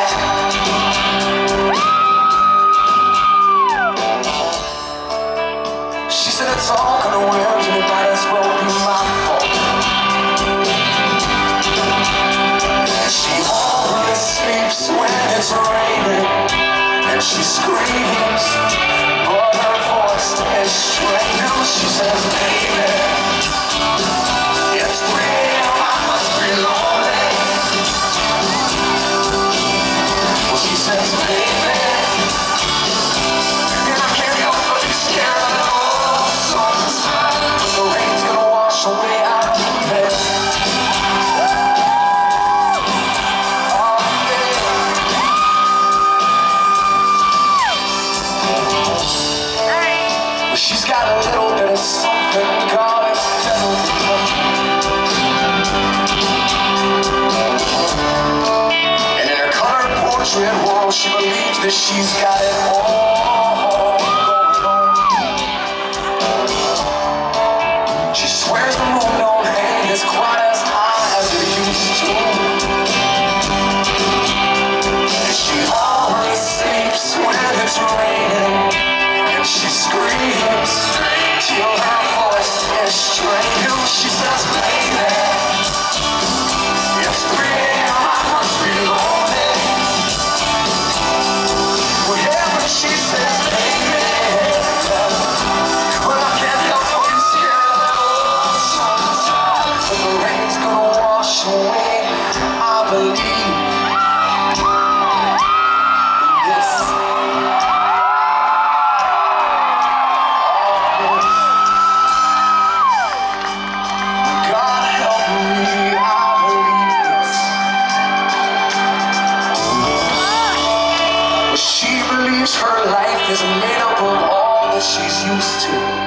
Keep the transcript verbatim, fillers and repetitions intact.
She said it's all gonna win, and it might as well be my fault. She always sleeps when it's raining, and she screams, but her voice is strange. She says, baby, it's real, I must be lonely. Well, she says, baby, and I can't help but be scared of the sun. The rain's gonna wash away our bed. She's got a little bit of something, God, it's devil. And in her colored portrait wall, she believes that she's got it all going on. She swears the moon don't hang as quite as high as it used to. And she always sleeps when it's raining, and she screams till her voice is strange. She says, baby, it's real, I must be lonely. Whatever she says, baby, well, I can't help but be scared of that sunshine. But the rain's gonna wash away, I believe. She believes her life is made up of all that she's used to.